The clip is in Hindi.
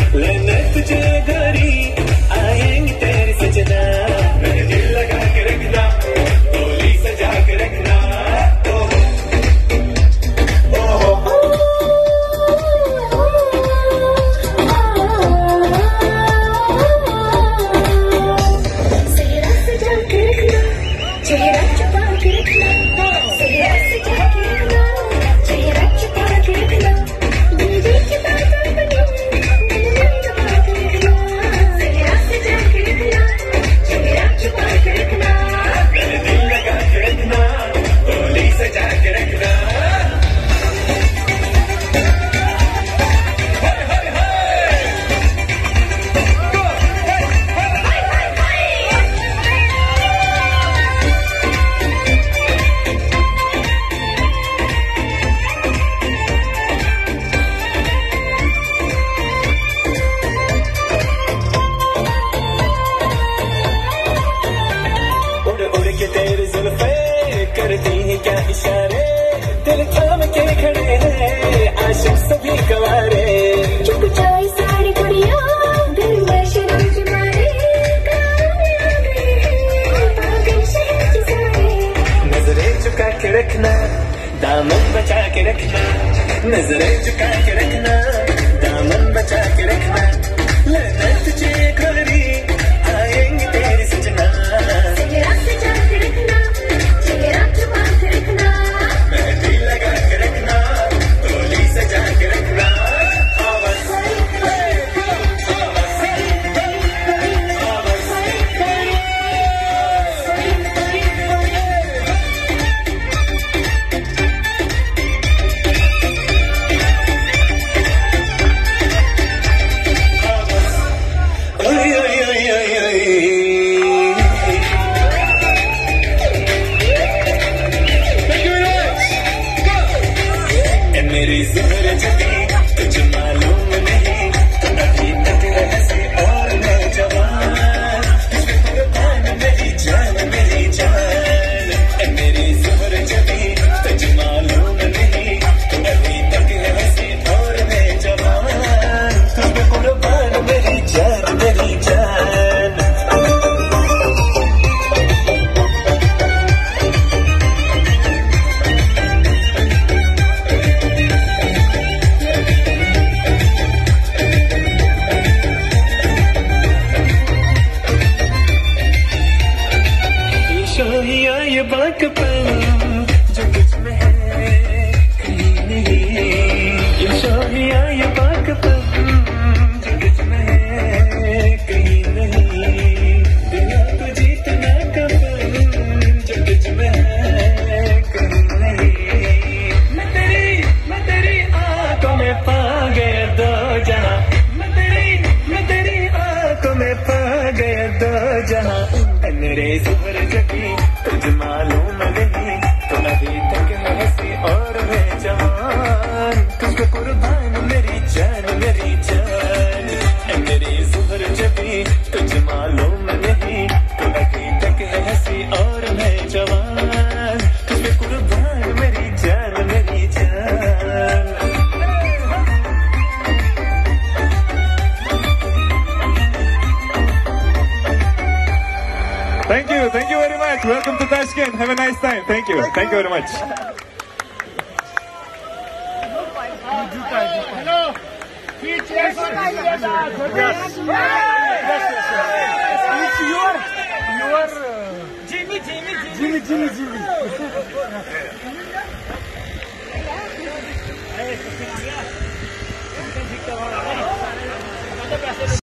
लेने तुझे गोरी आएंगे तेरे सजना। मैंने दिल लगा के रखना, गोली सजा के रखना। चेहरा छुपा के रखना, चेहरा सजा के रखना, चेहरा छुपा के रखना, दिल की बातों को दिल में दबा के रखना, चेहरा सजा के रखना, चेहरा छुपा के रखना। मैंने दिल लगा के रखना, गोली सजा के रखना। के तेरे जुल्फे करती हैं क्या इशारे, दिल थाम के खड़े हैं आशिक सभी गवारे। चुप जाए सारी दुनिया, दिल में शर्म तुम्हारे, काम में आ गए हैं पागल शहर के सारे। नजरें झुका के रखना, दामन बचा के रखना, नजरें झुका के रखना, दामन बचा के रखना। लेना तुझे गोरी आएंगे तेरे सजना। चेहरा सजा के रखना, चेहरा छुपा के रखना, मैं दिल लगा के रखना, गोली सजा के रखना। मेरी ज़हर जबी तुझे मालूम नहीं, अभी तक है हंसी और मैं जवान, तुझे कुर्बान मेरी जान मेरी जान। मेरी ज़हर जबी तुझे मालूम नहीं, अभी तक है हंसी और मैं जवान, तुझे कुर्बान मेरी जान मेरी जान। शोहिया ये बाकपन जो कुछ में है कहीं नहीं, ये शोहिया ये बाकपन जो कुछ में है कहीं नहीं। दिया को जीतना कपन जो कुछ में है कहीं नहीं। मैं तेरी आंखों में पा गया दो जहां, मैं तेरी आंखों में पा गया दो जहां। मेरे ज़हर जबी तुझे मालूम नहीं, तो अभी तक है हंसी और मैं जवान, तुझको कुर्बान मेरी जान मेरी जान। मेरे ज़हर जबी तुझे मालूम नहीं, तो अभी तक है हंसी और मैं जवान, तुझको कुर्बान मेरी जान मेरी जान। Thank you very much. Welcome to Tashkent. Have a nice time. Thank you very much. Hello. Jimmy.